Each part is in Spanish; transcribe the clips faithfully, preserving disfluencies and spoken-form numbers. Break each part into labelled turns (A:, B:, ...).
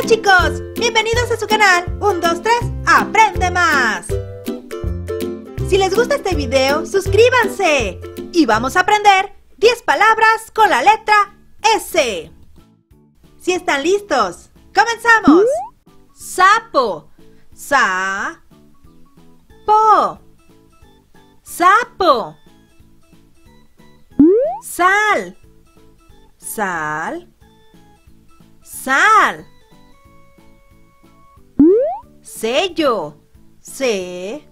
A: chicos, bienvenidos a su canal uno, dos, tres, Aprende Más. Si les gusta este video, suscríbanse y vamos a aprender diez palabras con la letra S. Si están listos, ¡comenzamos! Sapo, sa, po, sapo. Sal, sal, sal. Sello, se,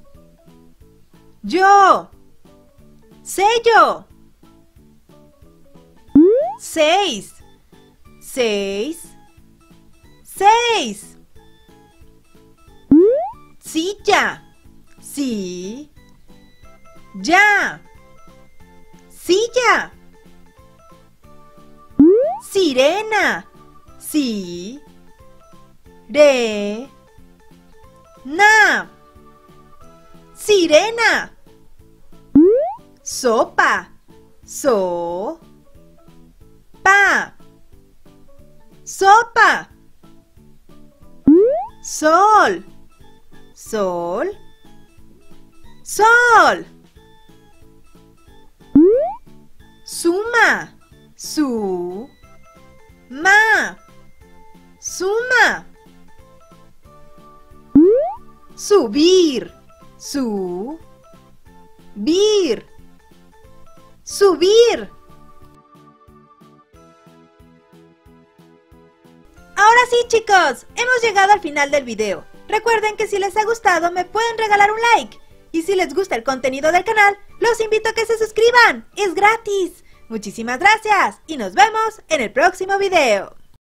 A: yo, sello. Seis, seis, seis. Silla, sí, ya, silla. Sirena, sí, re, na. Sirena. Sopa, so, pa. Sopa. Sol, sol, sol. Suma, su, ma. Suma. Subir, su, vir. Subir. Ahora sí, chicos, hemos llegado al final del video. Recuerden que si les ha gustado me pueden regalar un like. Y si les gusta el contenido del canal, los invito a que se suscriban. Es gratis. Muchísimas gracias y nos vemos en el próximo video.